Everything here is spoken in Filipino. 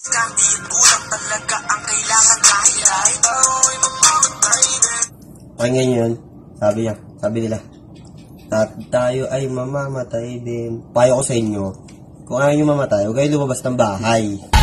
Pakinggan nyo yun. Sabi nila, tayo ay mamamatay din. Payo ko sa inyo, kung ayaw nyo mamatay, huwag kayo lumabas ng bahay.